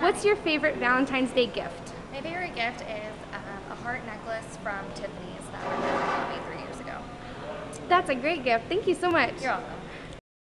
What's your favorite Valentine's Day gift? My favorite gift is a heart necklace from Tiffany's that my husband got me 3 years ago. That's a great gift. Thank you so much. You're welcome.